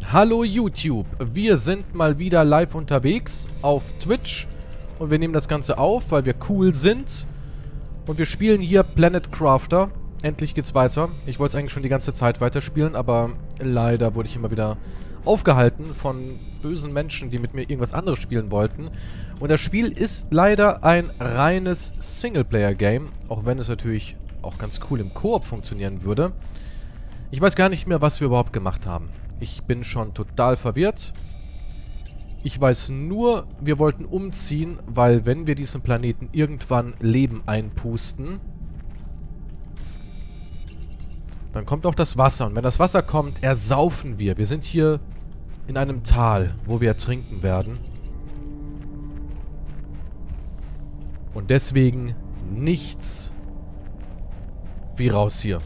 Hallo YouTube, wir sind mal wieder live unterwegs auf Twitch und wir nehmen das Ganze auf, weil wir cool sind und wir spielen hier Planet Crafter. Endlich geht's weiter. Ich wollte es eigentlich schon die ganze Zeit weiterspielen, aber leider wurde ich immer wieder aufgehalten von bösen Menschen, die mit mir irgendwas anderes spielen wollten. Und das Spiel ist leider ein reines Singleplayer-Game, auch wenn es natürlich auch ganz cool im Koop funktionieren würde. Ich weiß gar nicht mehr, was wir überhaupt gemacht haben. Ich bin schon total verwirrt. Ich weiß nur, wir wollten umziehen, weil wenn wir diesen Planeten irgendwann Leben einpusten, dann kommt auch das Wasser. Und wenn das Wasser kommt, ersaufen wir. Wir sind hier in einem Tal, wo wir ertrinken werden. Und deswegen nichts wie raus hier.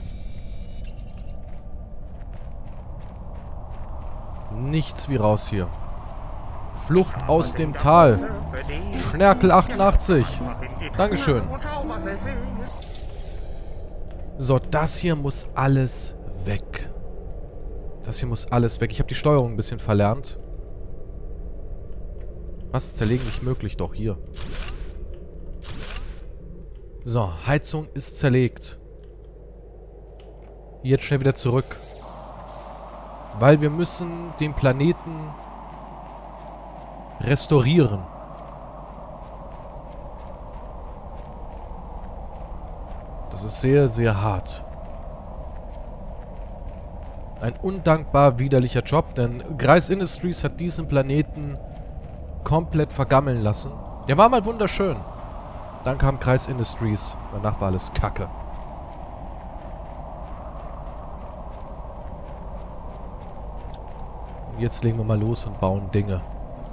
Nichts wie raus hier. Flucht aus dem Tal. Schnärkel 88. Dankeschön. So, das hier muss alles weg. Das hier muss alles weg. Ich habe die Steuerung ein bisschen verlernt. Was? Zerlegen nicht möglich, doch hier. So, Heizung ist zerlegt. Jetzt schnell wieder zurück. Weil wir müssen den Planeten restaurieren. Das ist sehr, sehr hart. Ein undankbar widerlicher Job, denn Greis Industries hat diesen Planeten komplett vergammeln lassen. Der war mal wunderschön. Dann kam Greis Industries. Danach war alles Kacke. Jetzt legen wir mal los und bauen Dinge.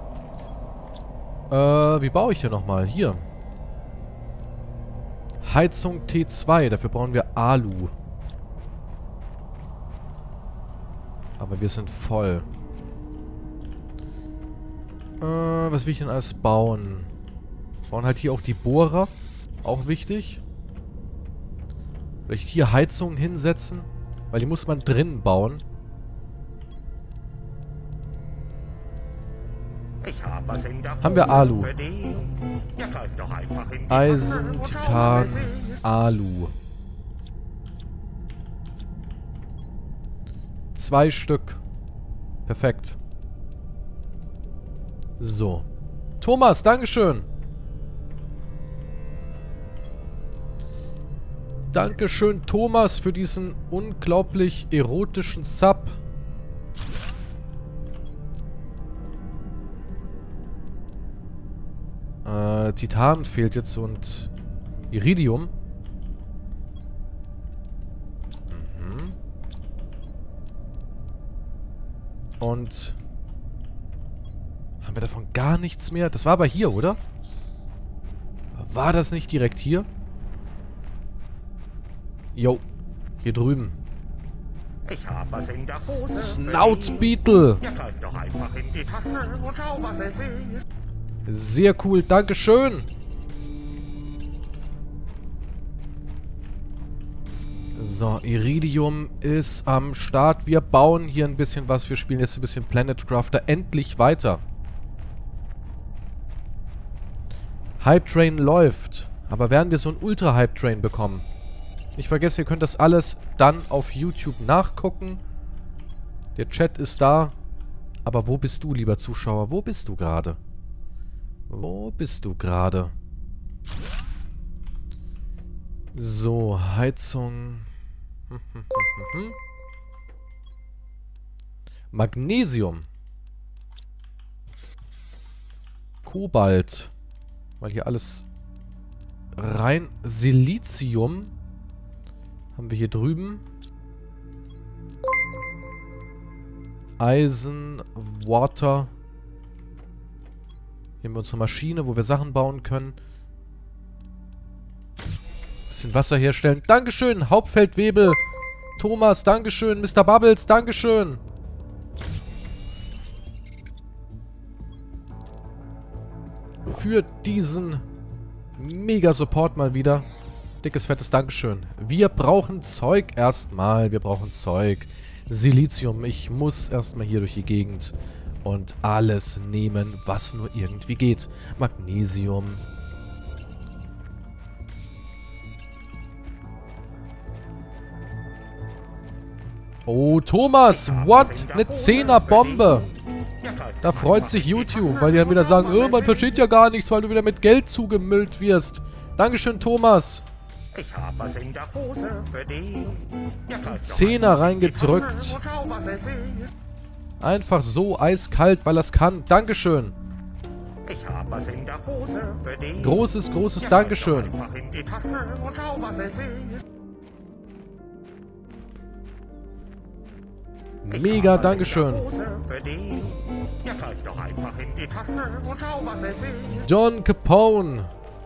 Wie baue ich hier nochmal? Hier. Heizung T2. Dafür brauchen wir Alu. Aber wir sind voll. Was will ich denn alles bauen? Bauen halt hier auch die Bohrer. Auch wichtig. Vielleicht hier Heizungen hinsetzen. Weil die muss man drinnen bauen. Haben wir Alu. Eisen, Titan, Alu. 2 Stück. Perfekt. So. Thomas, Dankeschön. Dankeschön, Thomas, für diesen unglaublich erotischen Sub. Titan fehlt jetzt und Iridium. Mhm. Und haben wir davon gar nichts mehr? Das war aber hier, oder? War das nicht direkt hier? Jo, hier drüben. Ich hab was in der Hose. Snout Beetle. Ja, greif doch einfach in die Tasche und schau, was es ist. Sehr cool, dankeschön. So, Iridium ist am Start. Wir bauen hier ein bisschen was. Wir spielen jetzt ein bisschen Planet Crafter endlich weiter. Hype Train läuft. Aber werden wir so ein Ultra Hype Train bekommen? Ich vergesse, ihr könnt das alles dann auf YouTube nachgucken. Der Chat ist da. Aber wo bist du, lieber Zuschauer? Wo bist du gerade? Wo bist du gerade? So, Heizung. Magnesium. Kobalt. Weil hier alles rein. Silizium. Haben wir hier drüben. Eisen, Water. Hier haben wir unsere Maschine, wo wir Sachen bauen können. Bisschen Wasser herstellen. Dankeschön, Hauptfeldwebel. Thomas, Dankeschön. Mr. Bubbles, Dankeschön. Für diesen Mega-Support mal wieder. Dickes, fettes Dankeschön. Wir brauchen Zeug erstmal. Wir brauchen Zeug. Silizium. Ich muss erstmal hier durch die Gegend und alles nehmen, was nur irgendwie geht. Magnesium. Oh, Thomas, what? Eine 10er-Bombe. Da freut sich YouTube, weil die dann wieder sagen, oh, man versteht ja gar nichts, weil du wieder mit Geld zugemüllt wirst. Dankeschön, Thomas. Ich hab was in der Hose für dich. Ja, greif doch Zehner einfach in die reingedrückt. Tasche und schau, was es ist. Einfach so eiskalt, weil er es kann. Dankeschön. Ich hab was in der Hose für dich. Großes, großes Ja, greif Dankeschön. doch einfach in die Tasche und schau, was es ist. Ich Mega hab was Dankeschön. in der Hose für dich. Ja, greif doch einfach in die Tasche und schau, was es ist. John Capone.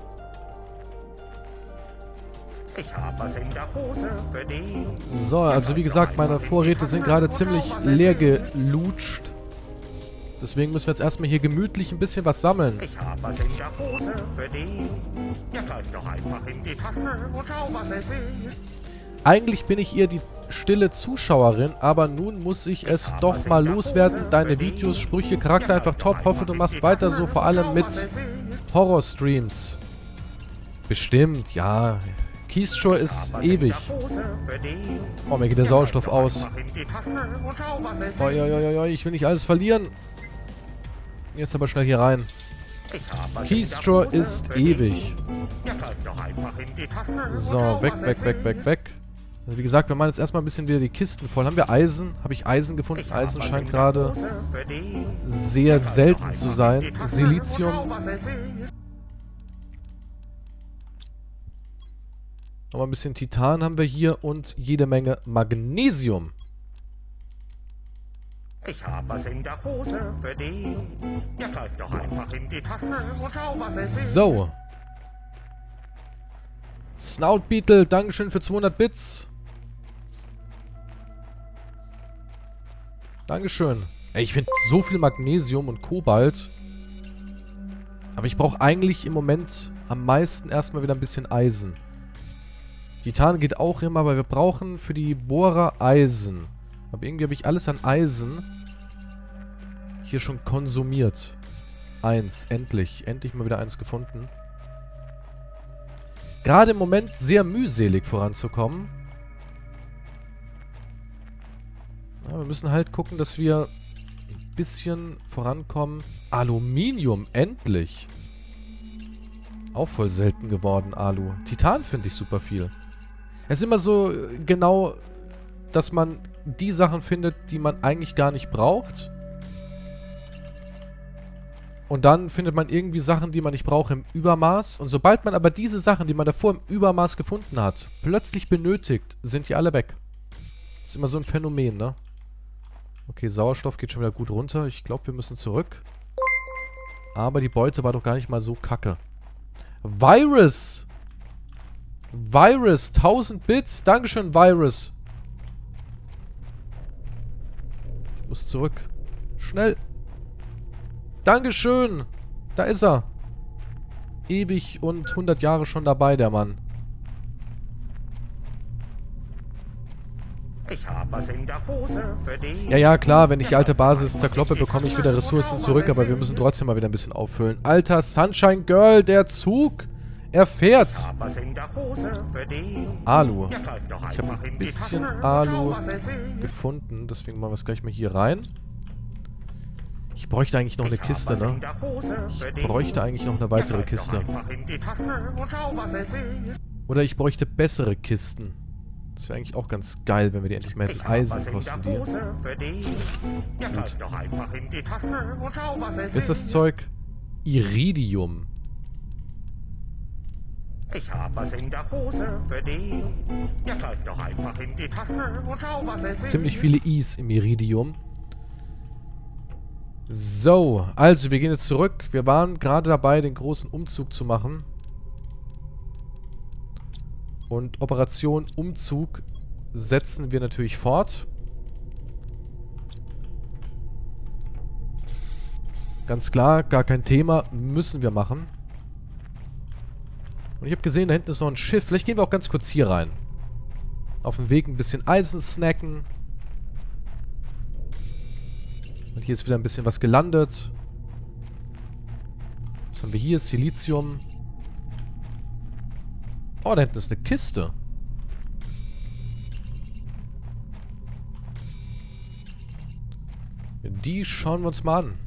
Ich hab was in der Hose für dich. So, also wie gesagt, meine Vorräte sind gerade ziemlich leer gelutscht. Deswegen müssen wir jetzt erstmal hier gemütlich ein bisschen was sammeln. Ich hab was in der Hose für dich. Ja, greif doch einfach in die Tasche und schau, was es ist. Eigentlich bin ich eher die stille Zuschauerin, aber nun muss ich es doch mal loswerden. Deine Videos, Sprüche, Charakter einfach top. Hoffe, du machst weiter so, vor allem mit Horror-Streams. Bestimmt, ja. Keystore ist ewig. Oh, mir geht der Sauerstoff aus. Oi, ich will nicht alles verlieren. Jetzt aber schnell hier rein. Keystore ist ewig. So, weg. Also wie gesagt, wir machen jetzt erstmal ein bisschen wieder die Kisten voll. Haben wir Eisen? Habe ich Eisen gefunden? Eisen scheint gerade sehr selten zu sein. Silizium. Nochmal ein bisschen Titan haben wir hier und jede Menge Magnesium. Ich hab was in der Hose für dich. Ja, greif doch einfach in die Tasche und schau, was es ist. So. Snout Beetle, Dankeschön für 200 Bits. Dankeschön. Ey, ich finde so viel Magnesium und Kobalt. Aber ich brauche eigentlich im Moment am meisten erstmal wieder ein bisschen Eisen. Titan geht auch immer, aber wir brauchen für die Bohrer Eisen. Aber irgendwie habe ich alles an Eisen hier schon konsumiert. Eins, endlich. Endlich mal wieder eins gefunden. Gerade im Moment sehr mühselig voranzukommen. Ja, wir müssen halt gucken, dass wir ein bisschen vorankommen. Aluminium, endlich. Auch voll selten geworden, Alu. Titan finde ich super viel. Es ist immer so genau, dass man die Sachen findet, die man eigentlich gar nicht braucht. Und dann findet man irgendwie Sachen, die man nicht braucht, im Übermaß. Und sobald man aber diese Sachen, die man davor im Übermaß gefunden hat, plötzlich benötigt, sind die alle weg. Das ist immer so ein Phänomen, ne? Okay, Sauerstoff geht schon wieder gut runter. Ich glaube, wir müssen zurück. Aber die Beute war doch gar nicht mal so kacke. Virus! Virus, 1000 Bits. Dankeschön, Virus. Ich muss zurück. Schnell. Dankeschön. Da ist er. Ewig und 100 Jahre schon dabei, der Mann. Ich hab was in der Hose für dich. Ja, klar, wenn ich die alte Basis zerkloppe, bekomme ich wieder Ressourcen zurück, aber wir müssen trotzdem mal wieder ein bisschen auffüllen. Alter Sunshine Girl, der Zug. Er fährt. Ich hab was in der Hose für dich. Alu. Ja, greif doch Ich habe einfach ein in die bisschen Tasche und Alu schau, was es ist. gefunden, deswegen machen wir es gleich mal hier rein. Ich bräuchte eigentlich noch eine Ich hab Kiste, was in ne? der Hose für Ich dich. bräuchte eigentlich noch eine weitere Ja, greif doch Kiste. einfach in die Tasche und schau, was es ist. Oder ich bräuchte bessere Kisten. Das wäre eigentlich auch ganz geil, wenn wir die endlich mal hätten. Ich hab was Eisen in kosten der die. Hose für dich. Ja, greif doch einfach in die Tasche und schau, was es Was ist das Zeug? Iridium. Ich hab was in der Hose für dich. Ja, greif doch einfach in die Tasche und schau, was es ist. Ziemlich viele Is im Iridium. So, also wir gehen jetzt zurück. Wir waren gerade dabei, den großen Umzug zu machen. Und Operation Umzug setzen wir natürlich fort. Ganz klar, gar kein Thema, müssen wir machen. Und ich habe gesehen, da hinten ist noch ein Schiff. Vielleicht gehen wir auch ganz kurz hier rein. Auf dem Weg ein bisschen Eisen snacken. Und hier ist wieder ein bisschen was gelandet. Was haben wir hier? Silizium. Oh, da hinten ist eine Kiste. Die schauen wir uns mal an.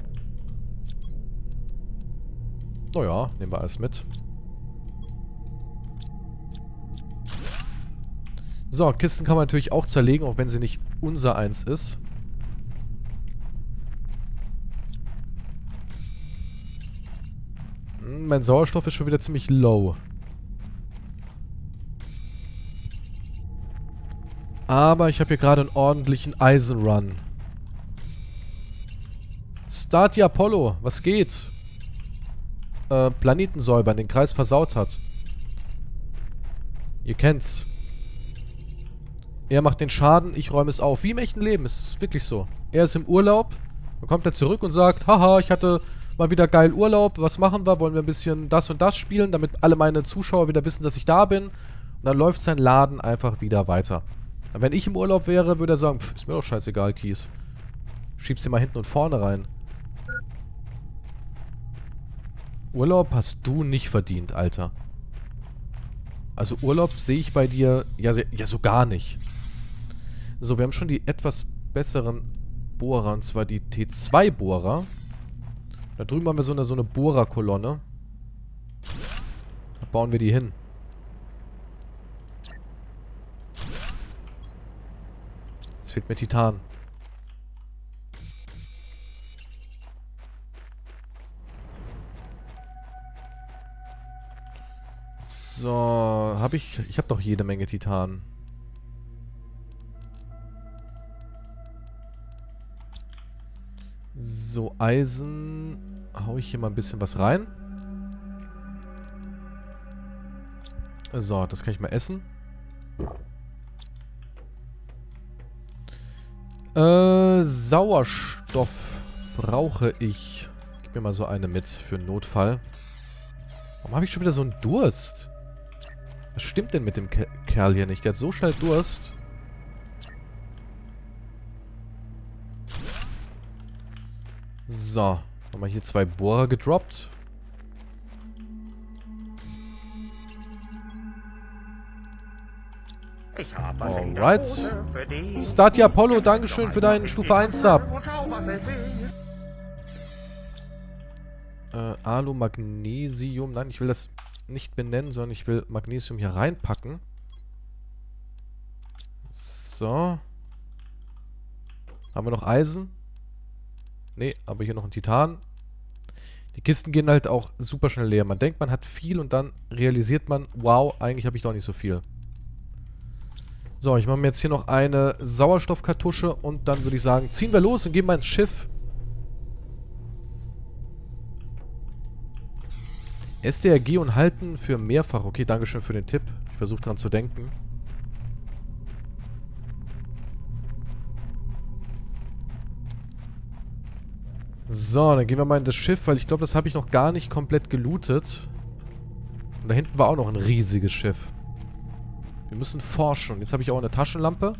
Naja, nehmen wir alles mit. So, Kisten kann man natürlich auch zerlegen, auch wenn sie nicht unser eins ist. Mein Sauerstoff ist schon wieder ziemlich low. Aber ich habe hier gerade einen ordentlichen Eisenrun. Start Apollo, was geht? Planeten säubern, den Kreis versaut hat. Ihr kennt's. Er macht den Schaden, ich räume es auf. Wie im echten Leben, ist wirklich so. Er ist im Urlaub, dann kommt er zurück und sagt, haha, ich hatte mal wieder geil Urlaub, was machen wir? Wollen wir ein bisschen das und das spielen, damit alle meine Zuschauer wieder wissen, dass ich da bin? Und dann läuft sein Laden einfach wieder weiter. Und wenn ich im Urlaub wäre, würde er sagen, pff, ist mir doch scheißegal, Kies. Schieb's dir mal hinten und vorne rein. Urlaub hast du nicht verdient, Alter. Also Urlaub sehe ich bei dir ja so gar nicht. So, wir haben schon die etwas besseren Bohrer, und zwar die T2-Bohrer. Da drüben haben wir so eine Bohrerkolonne. Da bauen wir die hin. Jetzt fehlt mir Titan. So, habe ich... Ich habe doch jede Menge Titan. So, Eisen... Hau ich hier mal ein bisschen was rein. So, das kann ich mal essen. Sauerstoff brauche ich. Gib mir mal so eine mit für einen Notfall. Warum habe ich schon wieder so einen Durst? Was stimmt denn mit dem Kerl hier nicht? Der hat so schnell Durst. So. Haben wir hier 2 Bohrer gedroppt. Alright. Start Apollo, dankeschön für deinen Stufe 1 Sub. Alu, Magnesium. Nein, ich will das nicht benennen, sondern ich will Magnesium hier reinpacken. So. Haben wir noch Eisen? Nee, aber hier noch ein Titan. Die Kisten gehen halt auch super schnell leer. Man denkt, man hat viel und dann realisiert man, wow, eigentlich habe ich doch nicht so viel. So, ich mache mir jetzt hier noch eine Sauerstoffkartusche und dann würde ich sagen, ziehen wir los und gehen mal ins Schiff. STRG und halten für mehrfach. Okay, dankeschön für den Tipp. Ich versuche dran zu denken. So, dann gehen wir mal in das Schiff, weil ich glaube, das habe ich noch gar nicht komplett gelootet. Und da hinten war auch noch ein riesiges Schiff. Wir müssen forschen. Und jetzt habe ich auch eine Taschenlampe.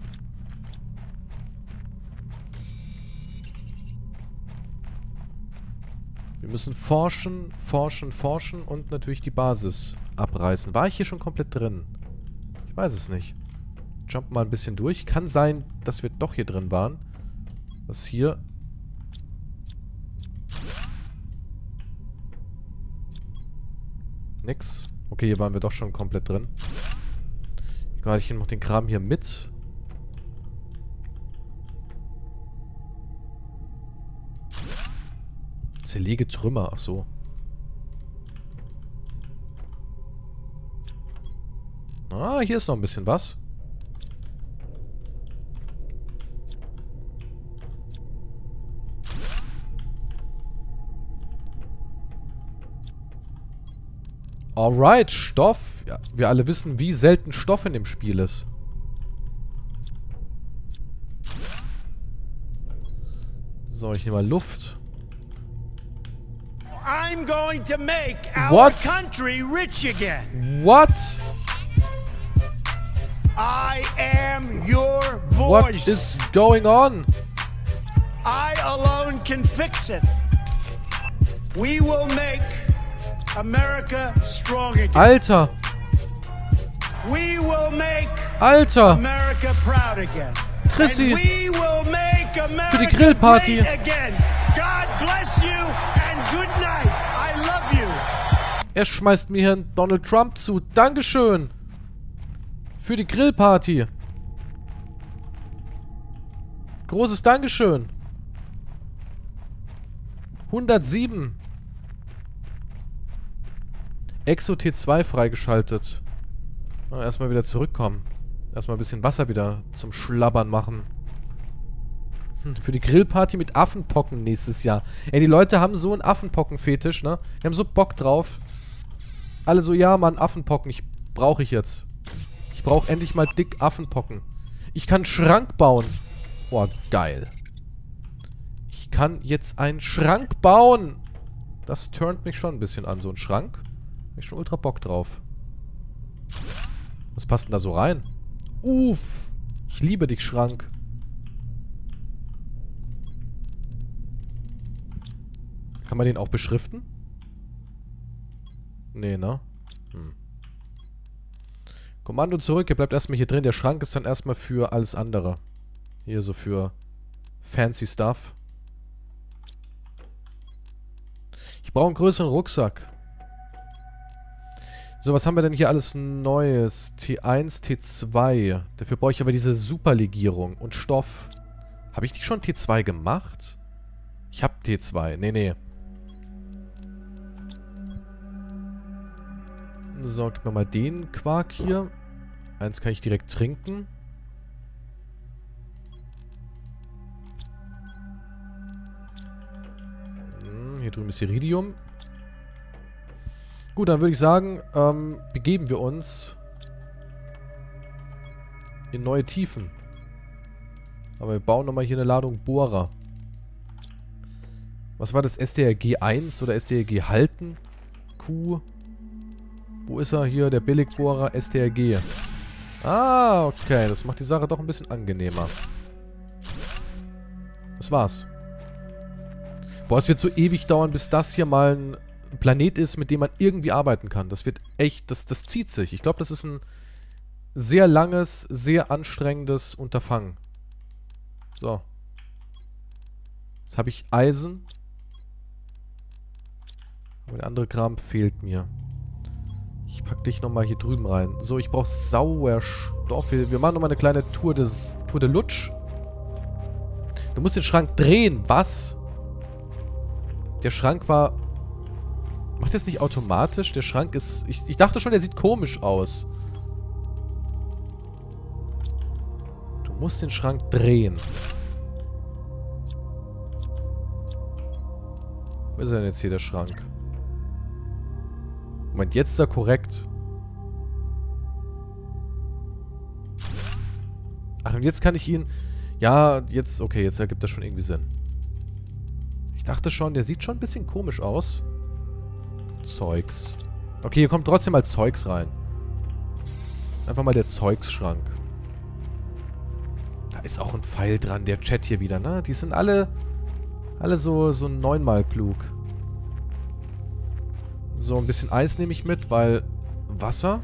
Wir müssen forschen, forschen, forschen und natürlich die Basis abreißen. War ich hier schon komplett drin? Ich weiß es nicht. Jump mal ein bisschen durch. Kann sein, dass wir doch hier drin waren. Was hier... Nix. Okay, hier waren wir doch schon komplett drin. Gerade ich noch den Kram hier mit. Zerlege Trümmer, ach so. Ah, hier ist noch ein bisschen was. Alright, Stoff. Ja, wir alle wissen, wie selten Stoff in dem Spiel ist. So, ich nehme mal Luft. I'm going to make our country rich again. What? I am your voice. What is going on? I alone can fix it. We will make America strong again. Alter! We will make Alter! America proud again. Chrissy! And we will make America Für die Grillparty. great again. God bless you and good night. I love you. Er schmeißt mir hier einen Donald Trump zu. Dankeschön! Für die Grillparty. Großes Dankeschön. 107. Exo T2 freigeschaltet. Erstmal wieder zurückkommen. Erstmal ein bisschen Wasser wieder zum Schlabbern machen. Für die Grillparty mit Affenpocken nächstes Jahr. Ey, die Leute haben so einen Affenpocken-Fetisch, ne? Die haben so Bock drauf. Alle so, ja, Mann, Affenpocken. Brauche ich jetzt. Ich brauche endlich mal dick Affenpocken. Ich kann einen Schrank bauen. Boah, geil. Ich kann jetzt einen Schrank bauen. Das turnt mich schon ein bisschen an, so ein Schrank. Hab ich schon ultra Bock drauf. Was passt denn da so rein? Uff. Ich liebe dich, Schrank. Kann man den auch beschriften? Nee, ne? Kommando zurück. Ihr bleibt erstmal hier drin. Der Schrank ist dann erstmal für alles andere. Hier so für fancy Stuff. Ich brauche einen größeren Rucksack. So, was haben wir denn hier alles Neues? T1, T2. Dafür brauche ich aber diese Superlegierung und Stoff. Habe ich die schon T2 gemacht? Ich habe T2. Nee. So, gib mir mal den Quark hier. Eins kann ich direkt trinken. Hier drüben ist Iridium. Gut, dann würde ich sagen, begeben wir uns in neue Tiefen. Aber wir bauen nochmal hier eine Ladung Bohrer. Was war das? SDRG 1 oder SDRG halten? Q. Wo ist er? Hier, der Billigbohrer SDRG. Ah, okay. Das macht die Sache doch ein bisschen angenehmer. Das war's. Boah, es wird so ewig dauern, bis das hier mal ein Planet ist, mit dem man irgendwie arbeiten kann. Das wird echt, das zieht sich. Ich glaube, das ist ein sehr langes, sehr anstrengendes Unterfangen. So. Jetzt habe ich Eisen. Aber der andere Kram fehlt mir. Ich pack dich nochmal hier drüben rein. So, ich brauche Sauerstoff. Wir machen nochmal eine kleine Tour de Lutsch. Du musst den Schrank drehen. Was? Der Schrank war... Macht das nicht automatisch? Der Schrank ist... Ich dachte schon, der sieht komisch aus. Du musst den Schrank drehen. Wo ist denn jetzt hier der Schrank? Moment, jetzt ist er korrekt. Ach, und jetzt kann ich ihn... Ja, jetzt... Okay, jetzt ergibt das schon irgendwie Sinn. Ich dachte schon, der sieht schon ein bisschen komisch aus. Zeugs. Okay, hier kommt trotzdem mal Zeugs rein. Das ist einfach mal der Zeugsschrank. Da ist auch ein Pfeil dran, der Chat hier wieder, ne? Die sind alle so 9-mal klug. So, ein bisschen Eis nehme ich mit, weil Wasser.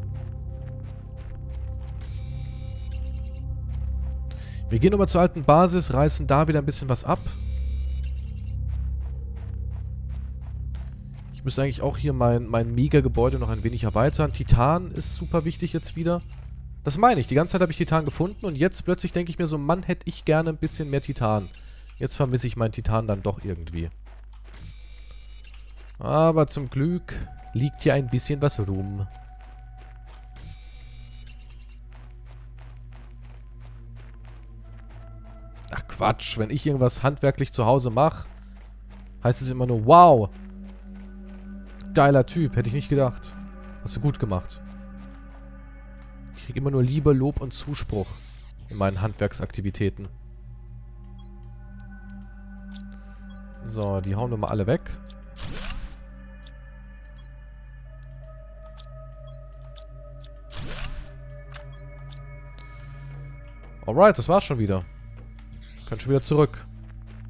Wir gehen nochmal zur alten Basis, reißen da wieder ein bisschen was ab. Ich müsste eigentlich auch hier mein Mega-Gebäude noch ein wenig erweitern. Titan ist super wichtig jetzt wieder. Das meine ich. Die ganze Zeit habe ich Titan gefunden und jetzt plötzlich denke ich mir so, Mann, hätte ich gerne ein bisschen mehr Titan. Jetzt vermisse ich meinen Titan dann doch irgendwie. Aber zum Glück liegt hier ein bisschen was rum. Ach Quatsch, wenn ich irgendwas handwerklich zu Hause mache, heißt es immer nur, wow, geiler Typ, hätte ich nicht gedacht. Hast du gut gemacht. Ich kriege immer nur Liebe, Lob und Zuspruch in meinen Handwerksaktivitäten. So, die hauen wir mal alle weg. Alright, das war's schon wieder. Können schon wieder zurück.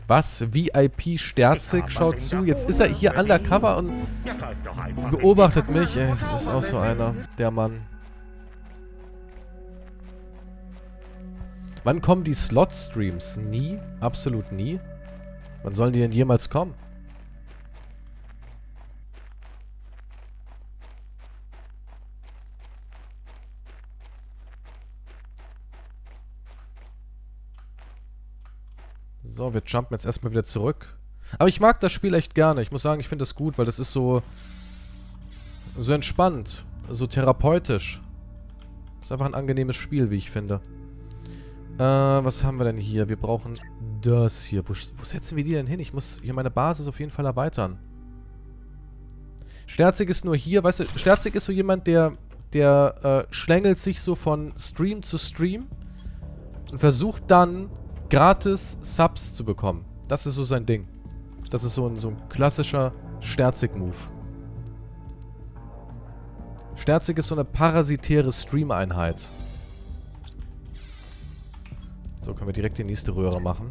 Was? VIP Sterzig schaut zu. Jetzt ist er hier undercover und beobachtet mich. Ey, es ist auch so einer, der Mann. Wann kommen die Slot-Streams? Nie. Absolut nie. Wann sollen die denn jemals kommen? So, wir jumpen jetzt erstmal wieder zurück. Aber ich mag das Spiel echt gerne. Ich muss sagen, ich finde das gut, weil das ist so entspannt, so therapeutisch. Ist einfach ein angenehmes Spiel, wie ich finde. Was haben wir denn hier? Wir brauchen das hier. Wo setzen wir die denn hin? Ich muss hier meine Basis auf jeden Fall erweitern. Sterzig ist nur hier. Weißt du, Sterzig ist so jemand, der schlängelt sich so von Stream zu Stream und versucht dann gratis Subs zu bekommen. Das ist so sein Ding. Das ist so ein klassischer Sterzig-Move. Sterzig ist so eine parasitäre Stream-Einheit. So, können wir direkt die nächste Röhre machen.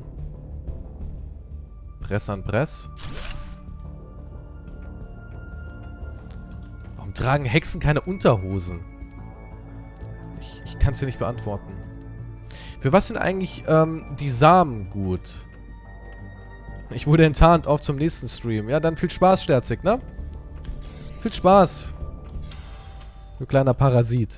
Press an Press. Warum tragen Hexen keine Unterhosen? Ich kann es dir nicht beantworten. Für was sind eigentlich die Samen gut? Ich wurde enttarnt. Auf zum nächsten Stream. Ja, dann viel Spaß, Sterzig, ne? Viel Spaß. Du kleiner Parasit.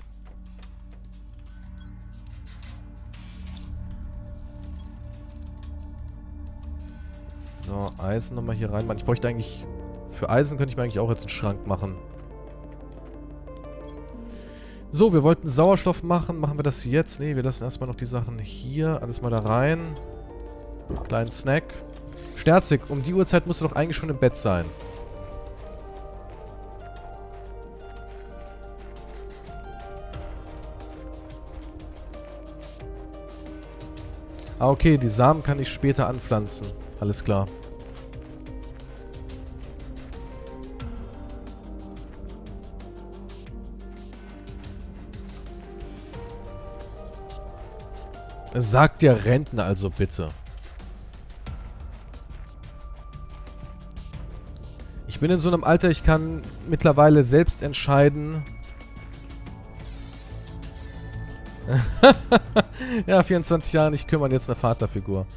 So, Eisen nochmal hier rein. Mann, ich bräuchte eigentlich... Für Eisen könnte ich mir eigentlich auch jetzt einen Schrank machen. So, wir wollten Sauerstoff machen. Machen wir das jetzt? Ne, wir lassen erstmal noch die Sachen hier. Alles mal da rein. Kleinen Snack. Sterzig, um die Uhrzeit musst du doch eigentlich schon im Bett sein. Ah, okay, die Samen kann ich später anpflanzen. Alles klar. Sagt der Rentner also bitte. Ich bin in so einem Alter, ich kann mittlerweile selbst entscheiden. Ja, 24 Jahre nicht kümmern, jetzt eine Vaterfigur.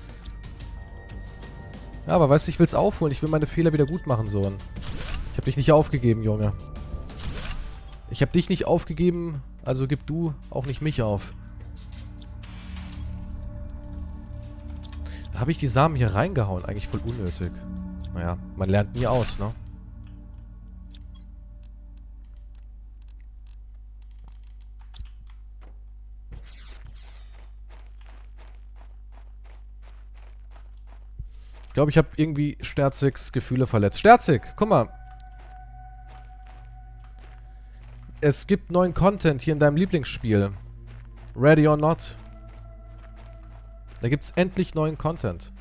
Ja, aber weißt du, ich will's aufholen. Ich will meine Fehler wieder gut machen, Sohn. Ich hab dich nicht aufgegeben, Junge. Ich hab dich nicht aufgegeben, also gib du auch nicht mich auf. Da habe ich die Samen hier reingehauen. Eigentlich voll unnötig. Naja, man lernt nie aus, ne? Ich glaube, ich habe irgendwie Sterzigs Gefühle verletzt. Sterzig, guck mal. Es gibt neuen Content hier in deinem Lieblingsspiel. Ready or not. Da gibt es endlich neuen Content.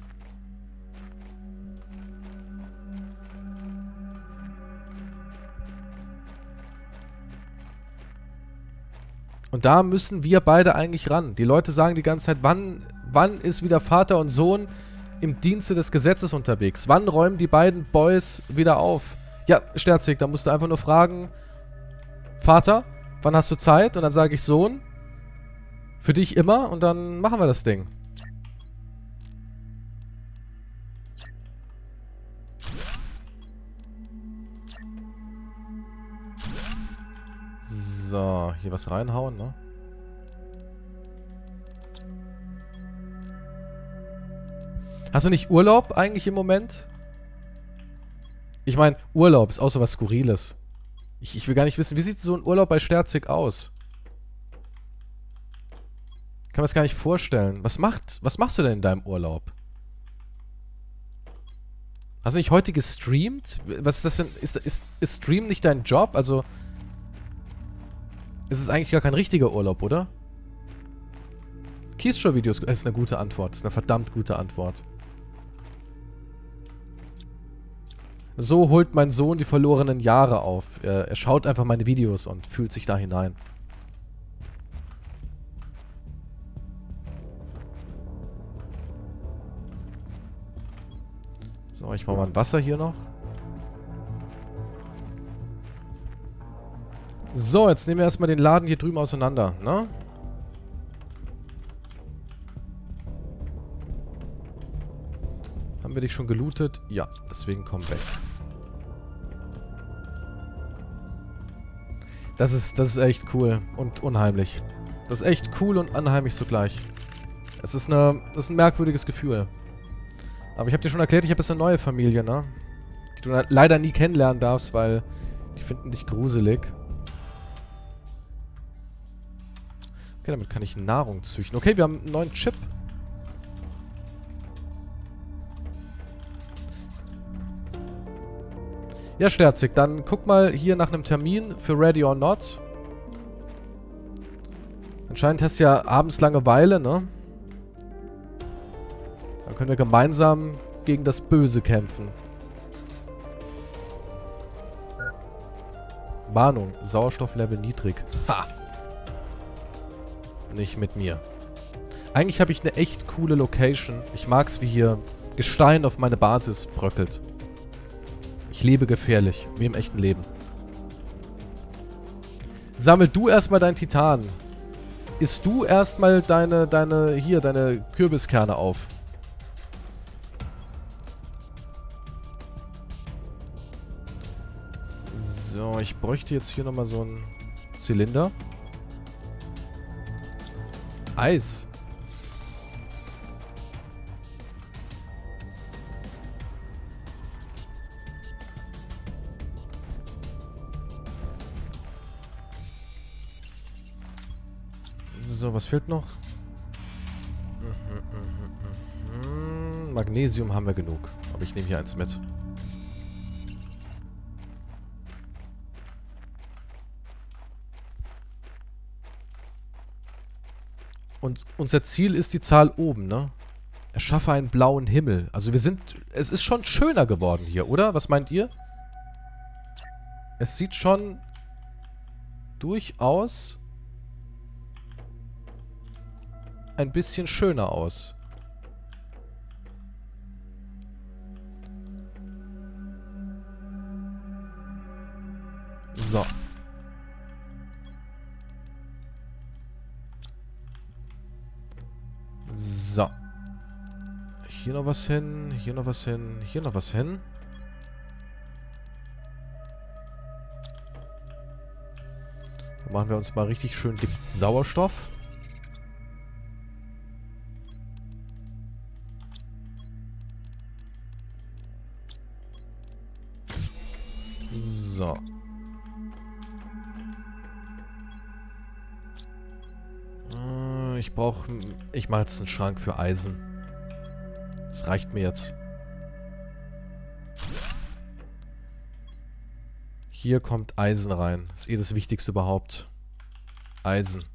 Und da müssen wir beide eigentlich ran. Die Leute sagen die ganze Zeit, wann ist wieder Vater und Sohn im Dienste des Gesetzes unterwegs? Wann räumen die beiden Boys wieder auf? Ja, Sterzig, da musst du einfach nur fragen, Vater, wann hast du Zeit? Und dann sage ich, Sohn, für dich immer und dann machen wir das Ding. So, hier was reinhauen, ne? Hast du nicht Urlaub eigentlich im Moment? Ich meine, Urlaub ist auch so was Skurriles. Ich will gar nicht wissen, wie sieht so ein Urlaub bei Sterzig aus? Kann man es gar nicht vorstellen. Was machst du denn in deinem Urlaub? Hast du nicht heute gestreamt? Was ist das denn? Ist Stream nicht dein Job? Also, ist es eigentlich gar kein richtiger Urlaub, oder? Keystrow-Videos, das ist eine gute Antwort. Das ist eine verdammt gute Antwort. So holt mein Sohn die verlorenen Jahre auf. Er schaut einfach meine Videos und fühlt sich da hinein. So, ich mache mal ein Wasser hier noch. So, jetzt nehmen wir erstmal den Laden hier drüben auseinander, ne? Haben wir dich schon gelootet? Ja, deswegen komm weg. Das ist echt cool und unheimlich. Das ist echt cool und unheimlich zugleich. Das ist ein merkwürdiges Gefühl. Aber ich habe dir schon erklärt, ich habe jetzt eine neue Familie, ne? Die du leider nie kennenlernen darfst, weil die finden dich gruselig. Okay, damit kann ich Nahrung züchten. Okay, wir haben einen neuen Chip. Ja, Sterzig, dann guck mal hier nach einem Termin für Ready or Not. Anscheinend hast du ja abends Langeweile, ne? Dann können wir gemeinsam gegen das Böse kämpfen. Warnung, Sauerstofflevel niedrig. Ha! Nicht mit mir. Eigentlich habe ich eine echt coole Location. Ich mag's, wie hier Gestein auf meine Basis bröckelt. Ich lebe gefährlich, wie im echten Leben. Sammel du erstmal deinen Titan. Isst du erstmal deine Kürbiskerne auf. So, ich bräuchte jetzt hier nochmal so einen Zylinder. Eis. So, was fehlt noch? Magnesium haben wir genug. Aber ich nehme hier eins mit. Und unser Ziel ist die Zahl oben, ne? Erschaffe einen blauen Himmel. Also es ist schon schöner geworden hier, oder? Was meint ihr? Es sieht schon durchaus ein bisschen schöner aus. So. So. Hier noch was hin, hier noch was hin, hier noch was hin. Dann machen wir uns mal richtig schön dick Sauerstoff. So. Ich mache jetzt einen Schrank für Eisen. Das reicht mir jetzt. Hier kommt Eisen rein. Das ist eh das Wichtigste überhaupt. Eisen.